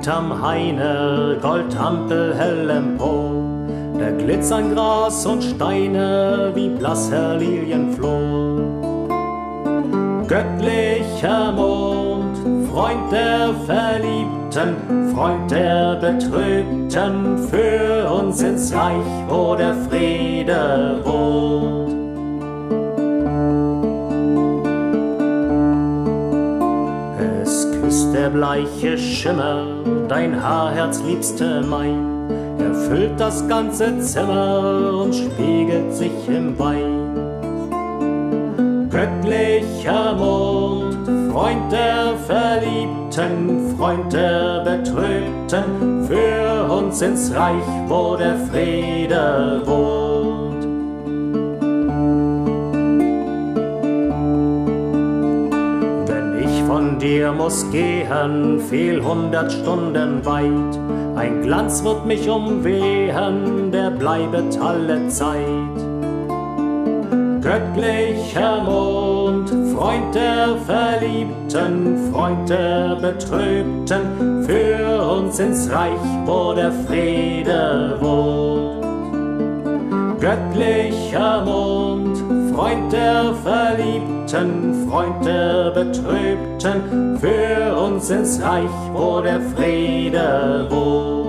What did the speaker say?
hinterm Haine, Goldampelhell empor. Da glitzern Gras und Steine wie blasser Lilienflor. Göttlicher Mond, Freund der Verliebten, Freund der Betrübten, führ uns ins Reich, wo der Friede wohnt. Es küßt der bleiche Schimmer, dein Haar, Herzliebste mein. Er füllt das ganze Zimmer und spiegelt sich im Wein. Göttlicher Mond, Freund der Verliebten, Freund der Betrübten, führ uns ins Reich, wo der Friede wohnt. Wenn ich von dir muss gehen, viel 100 Stunden weit, ein Glanz wird mich umwehen, der bleibet alle Zeit. Göttlicher Mond, Freund der Verliebten, Freund der Betrübten, führ uns ins Reich, wo der Friede wohnt. Göttlicher Mond, Freund der Verliebten, Freund der Betrübten, führ uns ins Reich, wo der Friede wohnt.